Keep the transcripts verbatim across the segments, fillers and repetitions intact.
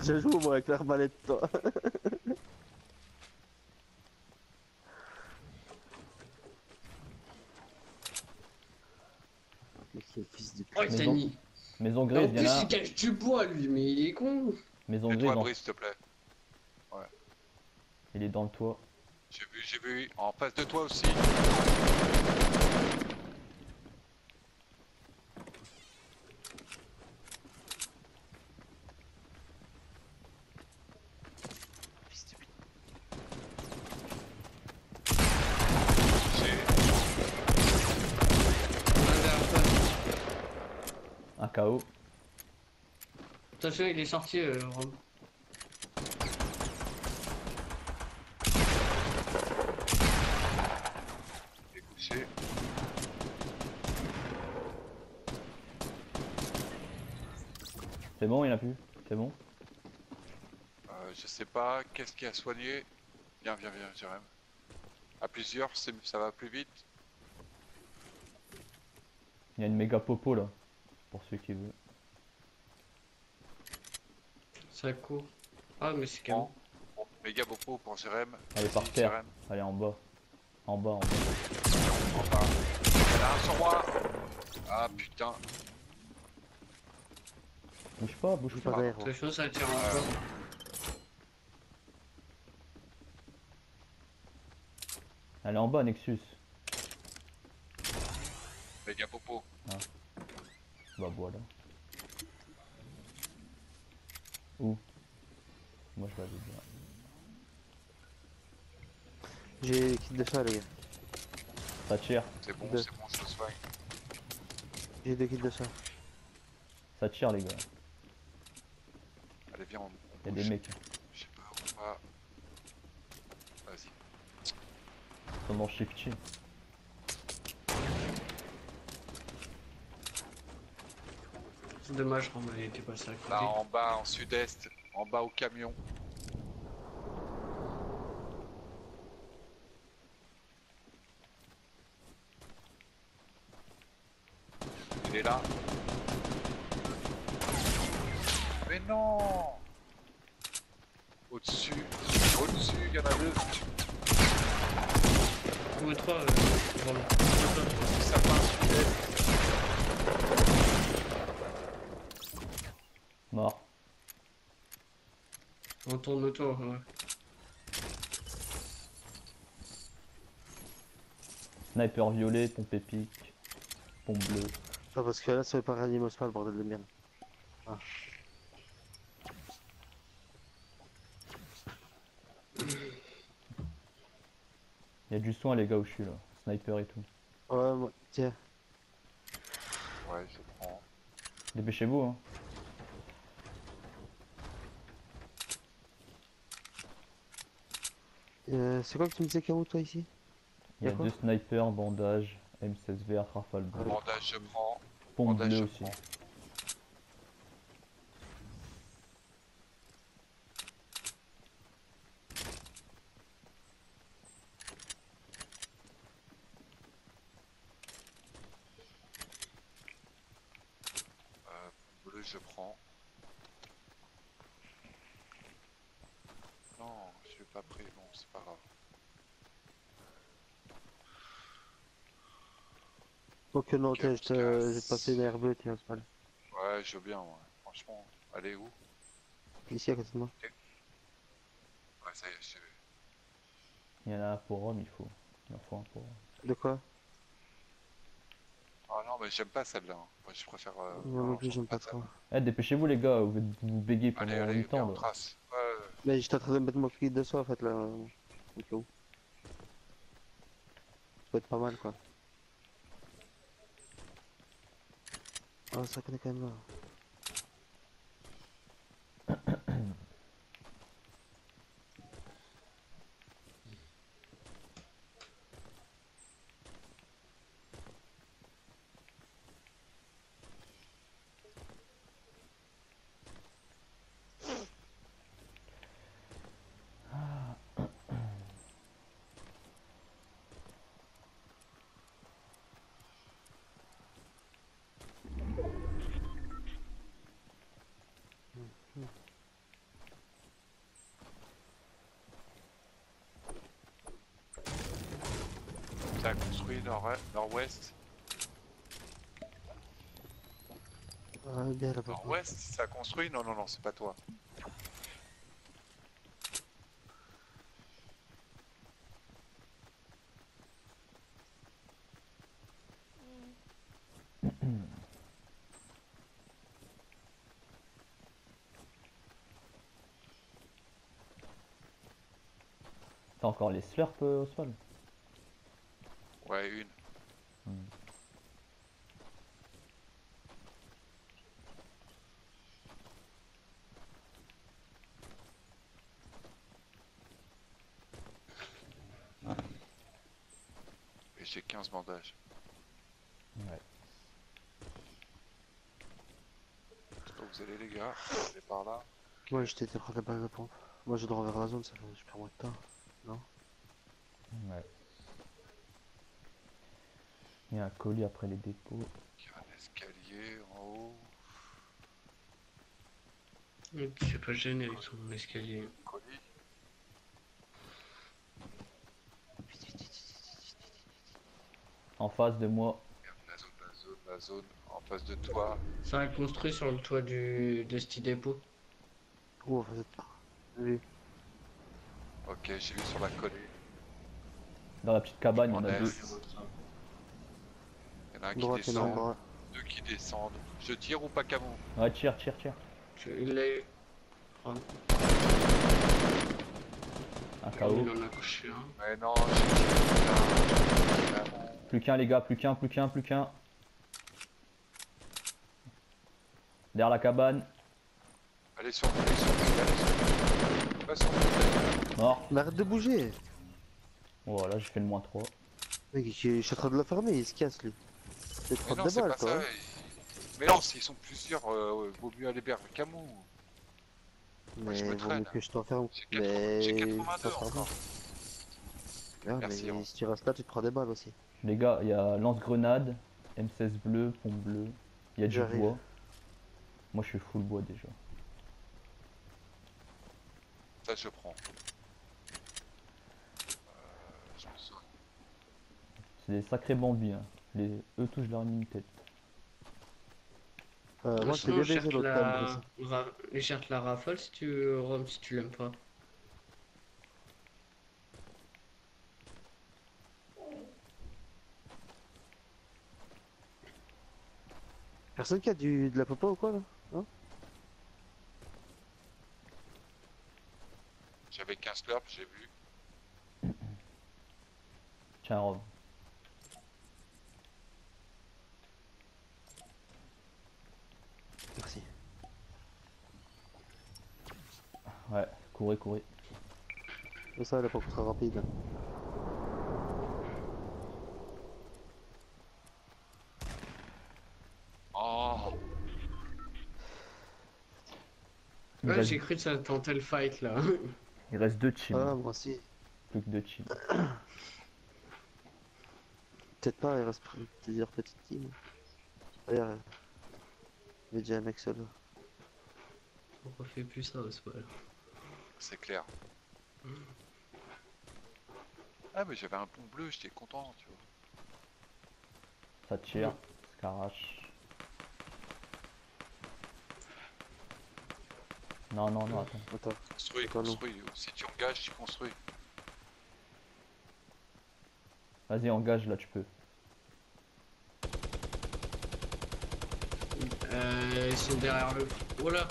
déjà joué moi avec l'arbalète toi. Mais quel fils de Oh, pute. il t'a Maison, mis. maison Et en grise, y'en plus, il a. cache du bois, lui, mais il est con. Maison grise, Tais-toi, en- Brice, s'il te plaît. Ouais. il est dans le toit. J'ai vu, j'ai vu. En face de toi aussi. Fils de pute. J'ai. Un derrière toi. Un K O. Attention, il est sorti, euh, Rome. J'ai couché. C'est bon, il en a plus. C'est bon. Euh, je sais pas. Qu'est-ce qui a soigné? Viens, viens, viens, Jérém. À plusieurs, c'est- ça va plus vite. Il y a une méga popo là. Pour ceux qui veulent. Ça court. Ah, mais c'est calme. Bon. Bon. Méga bopo pour Jérém. Elle est par Vas-y, terre. Jérém. Elle est en bas. En bas, en bas. En bas. Il y en a un sur moi. Ah putain. Bouge pas, bouge Joue pas. pas derrière moi. Attention, ça tire encore. Elle est en bas, Nexus. Méga bopo. Bah voilà. Où? Moi je vais aller bien. J'ai kit de ça les gars. Ça tire, C'est bon, Deux. c'est bon, je te soigne. J'ai deux kits de ça. ça tire les gars. Allez, viens, on, on Il y a bouge. des mecs. Je sais pas où on va. Vas-y. Ils sont dans shifty. C'est dommage, Rome, il était passé à côté. Là, en bas, en sud-est, en bas au camion. Il est là. Mais non! Au-dessus, au-dessus, il y en a deux. Ou trois, euh, Rome. Ça part sud-est. Mort. On tourne autour, ouais. Sniper violet, pompe épique. Pompe bleue. Ah parce que là ça veut pas réanimer au spawn, bordel de merde. Ah. Il y a du soin les gars où je suis là. Sniper et tout. Ouais moi, tiens. Ouais, je prends. Dépêchez-vous hein. Euh, c'est quoi que tu me disais K O toi ici? Il y a Y'a quoi? deux snipers, bandage, M seize V R, rafale bleue. Bandage, je prends. Pompe bandage, bleue je aussi. prends. Euh, bleu, je prends. Non, je suis pas pris. Bon, c'est pas grave. Ok non Ok, tiens, on je se te- casse. j'ai passé une herbe, tiens c'est pas grave. Ouais, je veux bien, ouais. Franchement, allez où? Ici à côté de moi. Ouais, ça y est, j'ai vu. Il y en a un pour Rome, il faut. Il en faut un pour Rome. De quoi? Ah non, mais j'aime pas celle-là. hein. Moi, je préfère. Euh, Moi non non, plus j'aime j'aime pas ça. trop. Eh dépêchez-vous les gars, vous vous bégayez pendant Allez, allez, huit viens, ans on là. trace. Ouais, Mais j'étais en train de mettre mon kit de ça en fait là. Au cas où. Ça peut être pas mal quoi. Ah ça connaît quand même là. construit nord- nord-ouest. Ah, bien là-bas. Nord-ouest, ça a construit? Non, non, non, c'est pas toi. T'as encore les slurps euh, Oswald? Ouais, une. Hmm. Et j'ai quinze bandages. Ouais. Je sais pas où vous allez les gars. Allez par là. Moi j'étais été prendre la balle de pompe. Moi je dois vers la zone, ça fait super moins de temps. Non? Ouais. Il y a un colis après les dépôts. Il y a un escalier en haut. Tu sais pas gêner avec son escalier. Colis. En face de moi. Regarde la zone, la zone, la zone. En face de toi. Ça a construit sur le toit du de ce dépôt. Oh, vous êtes pas. Oui. Ok, j'ai vu sur la collée. Dans la petite cabane, il y en En a est. deux. Il y en a un qui Droite, il y en a un descend. bras. Deux qui descendent. Je tire ou pas Camon? Ouais, tire, tire, tire. Tu- Il l'a eu. Oh, Un K O. il en a couché un. Mais non, j'ai tiré là. Plus qu'un, les gars, plus qu'un, plus qu'un, plus qu'un. Derrière la cabane. Allez sur lui, allez sur lui, allez sur lui. Pas sur lui. Mort. Mais arrête de bouger! Voilà, j'ai fait le moins trois. Mec, je je suis en train de la fermer, il se casse lui. C'est Mais trop non, de c'est balles pas toi. ça. hein. il- Mais non, s'ils sont plusieurs, euh, vaut mieux aller vers Camon. Moi, je Mais me vaut mieux traîne. que je t'enferme. J'ai quatre- Mais. j'ai quatre-vingt-deux ça sera encore. bien. Ah, Merci, mais Ron. si tu restes là, tu te prends des balles aussi. Les gars, il y a lance-grenade, M seize bleu, pompe bleue. Il y a du J'arrive. bois. Moi, je suis full bois déjà. Ça, je prends. Euh, je me sens. C'est des sacrés bambis. Hein. Les... Eux tous, je leur ai mis une tête. Euh, moi, je t'ai Sinon, bien cherche baisé l'autre la... time. ra- et cherche la rafale si tu Rome si tu l'aimes pas. Personne qui a du... de la popo ou quoi là? Hein? J'avais quinze slurps, j'ai vu. Tiens, Rob. Merci. Ouais, courez, courez. Mais ça, la popo sera rapide. Oh, Il, Ouais, reste... j'ai cru que ça tentait le fight là. il reste deux teams. Ah, moi aussi. Plus que deux teams. Peut-être pas, il reste plusieurs petites teams. Regarde. Il y a déjà un mec solo. On refait plus ça Oswald. c'est clair. Ah, mais j'avais un pont bleu, j'étais content, tu vois. Ça tire, scarache. Non, non, non, attends. Attends. Construis, D'accord, non. construis. Si tu engages, tu construis. Vas-y, engage là, tu peux. Euh, ils sont derrière le. Oh là.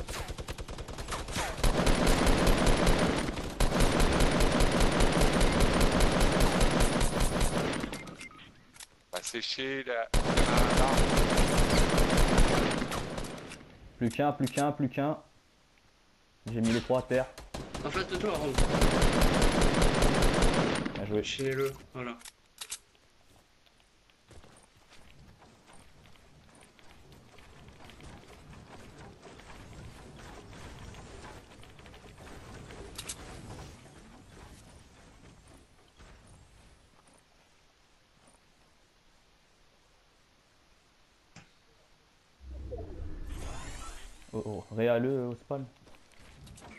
Bah, sécher la. la- l'arbre. Plus qu'un, plus qu'un, plus qu'un. J'ai mis les trois à terre. En face de toi, Rome. Bien joué. Chez le. Voilà. Oh oh, réaleux au spawn.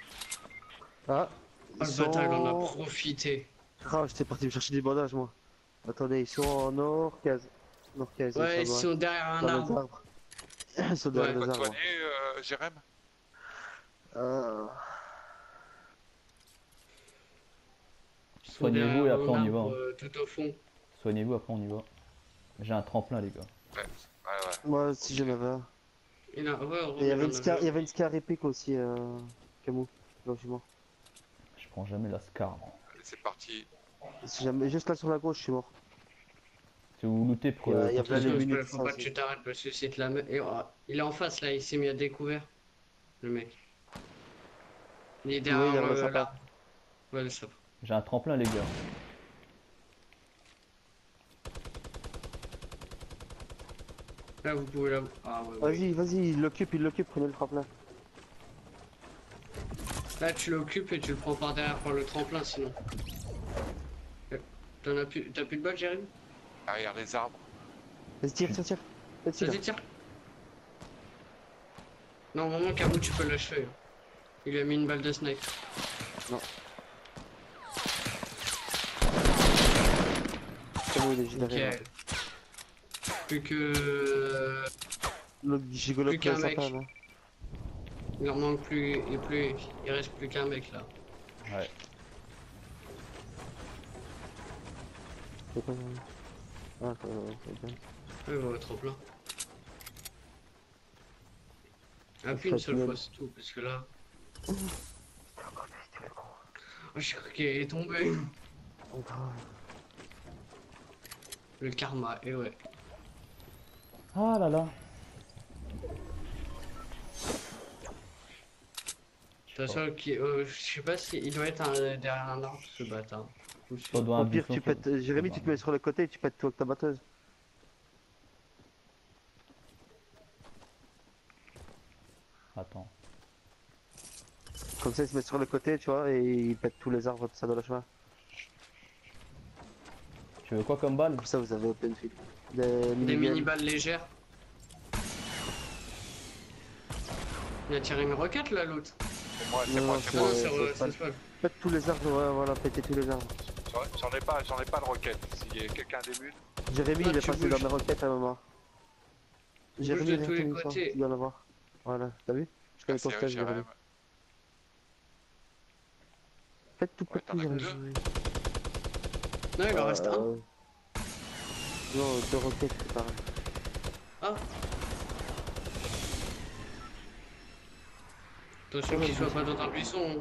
Ah! Oh, Ils le bâtard, il en a sont... profité. Ah, j'étais parti me chercher des bandages moi. Attendez, ils sont en nord, case. Nord, case. Ouais, ils sont sont derrière un dans les arbre. arbres. Ils sont derrière Ouais. les Pas arbres. soigné, euh, Jérém? Ah. Ils sont Soignez-vous derrière et après un on y va. arbre, hein. euh, tout au fond. Soignez-vous, après on y va. J'ai un tremplin, les gars. Ouais, ouais, ouais. Moi, si j'en avais un. Il a... Ouais, Et il y avait une Romain, scar, il y avait une scar épique aussi, euh, Camou, logement. Je prends jamais la scar. moi. Allez, c'est parti. Si jamais, juste là sur la gauche, je suis mort. Si vous lootez pour. Il y a- euh, il y a pour plein tuer- de Attention, minutes, faut ça pas que aussi. tu t'arrêtes parce que c'est de la me- et, oh, il est en face là, il s'est mis à découvert. Le mec. Il est Oui, derrière vers le le- sapin. l'arbre. Ouais, le sapin. J'ai un tremplin, les gars. Là, vous pouvez la. Ah ouais, ouais. Vas-y, vas-y, il l'occupe, il l'occupe, prenez le tremplin. Là, tu l'occupes et tu le prends par derrière par le tremplin sinon. Euh, T'en as plus. T'as plus de balles, Jérémy? Derrière les arbres. Vas-y, tire, tire, tire. Vas-y, là. Vas-y, tire. Non, au moment Camou, tu peux l'achever. hein. Il lui a mis une balle de snipe. Camou, il est juste derrière. Nickel. Plus que. L'autre gigolo Plus qui est qu'un mec. sapin, là. Il en manque plus. Et plus. Il reste plus qu'un mec là. Ouais. C'est pas grave. Ah, ça va, c'est bien. Ouais, il va être trop plein. Appuie Ça une seule tunnel. fois, c'est tout, parce que là. Oh, j'ai cru qu'il est tombé. Oh, grave. Le karma, et ouais. Ah là là. De toute façon, qui- euh, je sais pas si il doit être un- derrière un arbre, ce bâtard. Ou si- Ça doit Au un pire, buisson, tu ça pètes. doit- euh, Jérémy, ça tu doit te mets sur le côté et tu pètes tout avec ta batteuse. un- Attends. Comme ça, il se met sur le côté, tu vois, et il pète tous les arbres, tout ça dans le chemin. Tu veux quoi comme balle? Comme ça, vous avez open field. Des Des mini mini-balles légères. Il a tiré une roquette là, l'autre. C'est moi, c'est Non, moi, c'est c'est Non, moi. non, Ouais, c'est c'est c'est pas- c'est pas. Pète tous les arbres, ouais, voilà, pétez tous les arbres. J'en- J'en ai pas, j'en ai pas de roquette. Si quelqu'un débute, Jérémy, Ah, il est tu passé bouges. dans mes roquettes à un moment. Bouge Jérémy, de il est tous les retourné côtés. sur- tu dois l'avoir. Voilà, t'as vu? Je connais ton c'est stage, Jérémy. Jérém. Pète tout, Ouais, pète t'en tout, as que Jérémy. Non, il en Euh, reste un. Non, deux roquettes, c'est pareil. Ah. Attention qu'il soit pas dans un buisson. hein.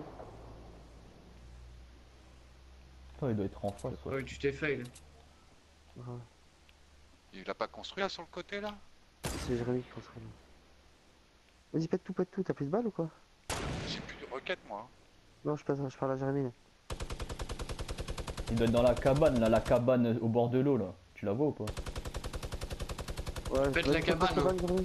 Attends, il doit être en face. Ouais. Ouais, tu t'es fail. Ouais. Il a pas construit là sur le côté là? C'est Jérémy qui construit. Vas-y, pète tout, pète tout. T'as plus de balles ou quoi? J'ai plus de roquette moi. Non, je, passe, je parle à Jérémy là. Il doit être dans la cabane, là, la cabane au bord de l'eau, là. Tu la vois ou pas? Ouais, Pète vas-y, la cabane, hein. Jérémy.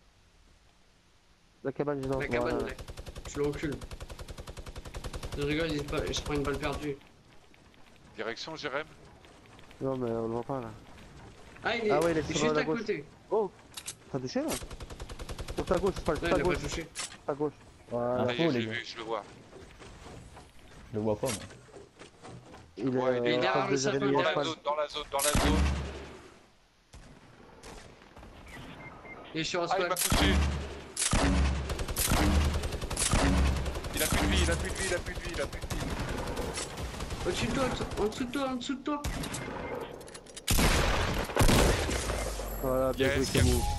La cabane, j'ai dans La voilà. cabane, là. Je le recule. Je rigole, il se pa- je prends une balle perdue. Direction Jérém. Non, mais on le voit pas là. Ah, il est, Ah ouais, il est il est sur juste la à gauche. côté. Oh, t'as touché là? Sur ta gauche, pas Non, sur il ta l'a gauche, pas touché. sur ta gauche. Voilà. Ah. Ça y est, Info, je les l'ai gars. vu, je le vois. Je le vois pas, moi. Il est Ouais, il est euh, derrière en face le de sapin, Jérémy, Dans à la cheval. zone, dans la zone, dans la zone. Il est sur un Ah, il spot. m'a touché. Il a plus de vie, il a plus de vie, il a plus de vie, il a plus de vie. Au-dessus de toi, en dessous de toi, en dessous de toi. Voilà, bien Yes, joué, yes. Camou.